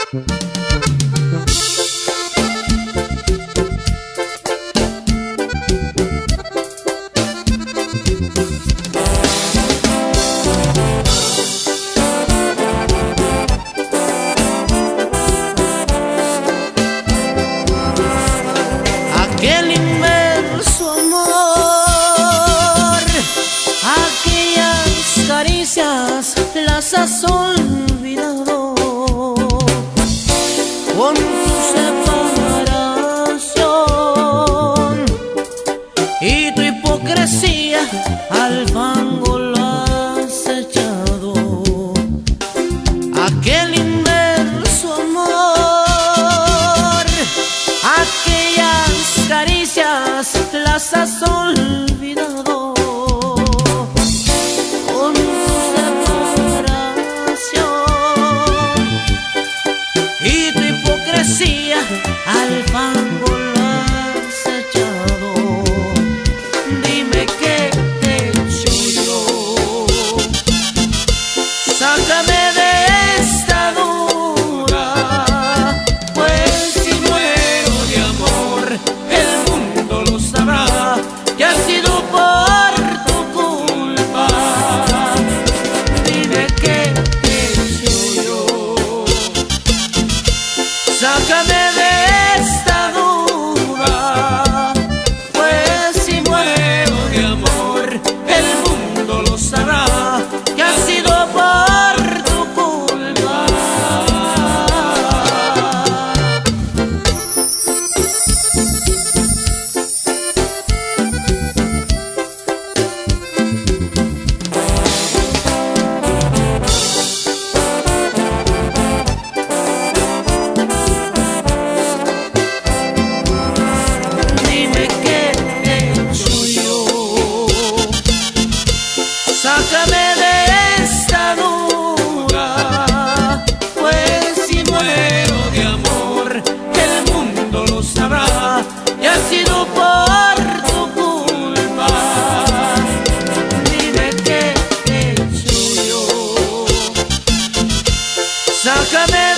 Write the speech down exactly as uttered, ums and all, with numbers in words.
Aquel inmenso amor, aquellas caricias las has olvidado con tu separación y tu hipocresía al fango la has echado. Aquel inmenso amor, aquellas caricias las has olvidado con tu separación y tu hipocresía al fango la has echado. Dime qué te he hecho yo, sácame de esta dura, pues si muero de amor el mundo lo sabrá que ha sido por tu culpa. Dime qué te he hecho yo, sácame de esta duda, pues si muero de amor el mundo lo sabrá que ha sido por tu culpa. Dime qué te he hecho yo, sácame de esta duda, pues si muero de amor el mundo lo sabrá y ha sido por tu culpa. Dime qué te he hecho yo, sácame